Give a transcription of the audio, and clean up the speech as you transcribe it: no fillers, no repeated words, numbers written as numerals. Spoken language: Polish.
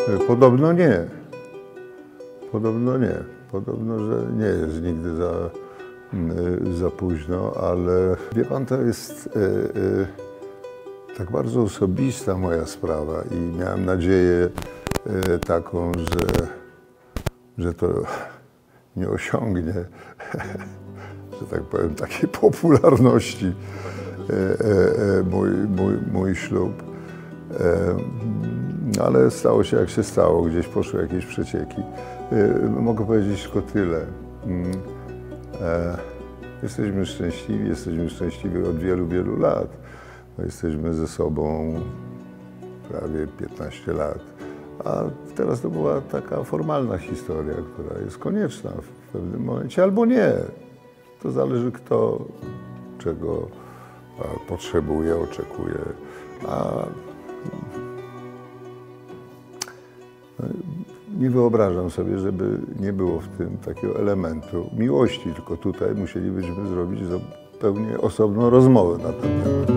Podobno nie. Podobno nie. Podobno, że nie jest nigdy za późno, ale wie pan, to jest tak bardzo osobista moja sprawa i miałem nadzieję taką, że to nie osiągnie, że tak powiem, takiej popularności mój ślub. Ale stało się jak się stało, gdzieś poszły jakieś przecieki. Mogę powiedzieć tylko tyle. Jesteśmy szczęśliwi od wielu, wielu lat. Jesteśmy ze sobą prawie 15 lat. A teraz to była taka formalna historia, która jest konieczna w pewnym momencie, albo nie. To zależy, kto czego potrzebuje, oczekuje. Nie wyobrażam sobie, żeby nie było w tym takiego elementu miłości, tylko tutaj musielibyśmy zrobić zupełnie osobną rozmowę na ten temat.